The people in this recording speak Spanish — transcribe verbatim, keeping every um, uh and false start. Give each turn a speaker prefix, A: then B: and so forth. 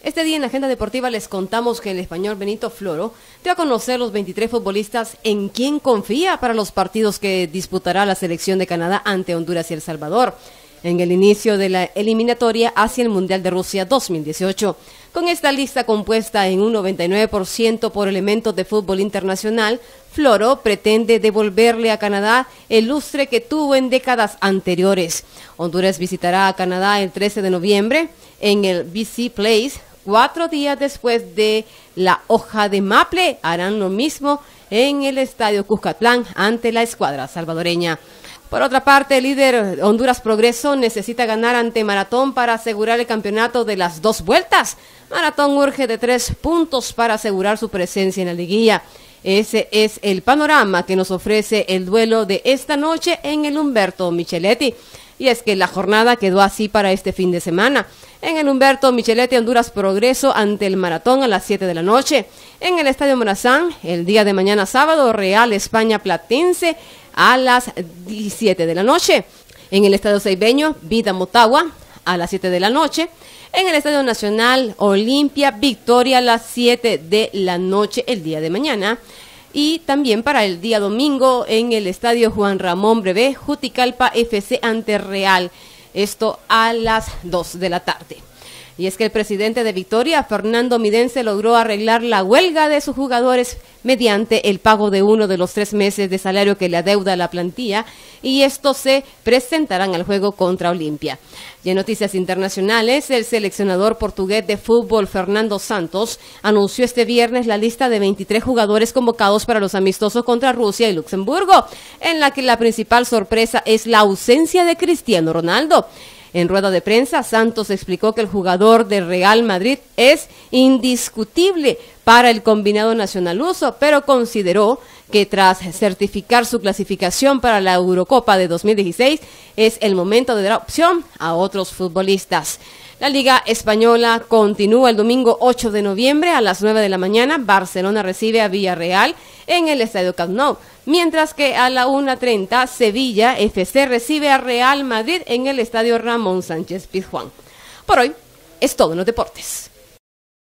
A: Este día en la agenda deportiva les contamos que el español Benito Floro dio a conocer los veintitrés futbolistas en quien confía para los partidos que disputará la selección de Canadá ante Honduras y El Salvador en el inicio de la eliminatoria hacia el Mundial de Rusia dos mil dieciocho. Con esta lista compuesta en un noventa y nueve por ciento por elementos de fútbol internacional, Floro pretende devolverle a Canadá el lustre que tuvo en décadas anteriores. Honduras visitará a Canadá el trece de noviembre en el B C Place. Cuatro días después de la hoja de maple, harán lo mismo en el estadio Cuscatlán ante la escuadra salvadoreña. Por otra parte, el líder Honduras Progreso necesita ganar ante Maratón para asegurar el campeonato de las dos vueltas. Maratón urge de tres puntos para asegurar su presencia en la liguilla. Ese es el panorama que nos ofrece el duelo de esta noche en el Humberto Micheletti. Y es que la jornada quedó así para este fin de semana. En el Humberto Micheletti, Honduras Progreso ante el Maratón a las siete de la noche. En el Estadio Morazán, el día de mañana sábado, Real España Platense a las diecisiete de la noche. En el Estadio Ceibeño, Vida Motagua a las siete de la noche. En el Estadio Nacional, Olimpia Victoria a las siete de la noche el día de mañana. Y también para el día domingo en el Estadio Juan Ramón Brevé, Juticalpa F C ante Real. Esto a las dos de la tarde. Y es que el presidente de Victoria, Fernando Midense, logró arreglar la huelga de sus jugadores mediante el pago de uno de los tres meses de salario que le adeuda la plantilla, y estos se presentarán al juego contra Olimpia. Y en noticias internacionales, el seleccionador portugués de fútbol, Fernando Santos, anunció este viernes la lista de veintitrés jugadores convocados para los amistosos contra Rusia y Luxemburgo, en la que la principal sorpresa es la ausencia de Cristiano Ronaldo. En rueda de prensa, Santos explicó que el jugador del Real Madrid es indiscutible para el combinado nacional luso, pero consideró que tras certificar su clasificación para la Eurocopa de dos mil dieciséis, es el momento de dar opción a otros futbolistas. La Liga Española continúa el domingo ocho de noviembre a las nueve de la mañana. Barcelona recibe a Villarreal en el Estadio Camp Nou, mientras que a la una treinta Sevilla F C recibe a Real Madrid en el Estadio Ramón Sánchez Pizjuán. Por hoy es todo en los deportes.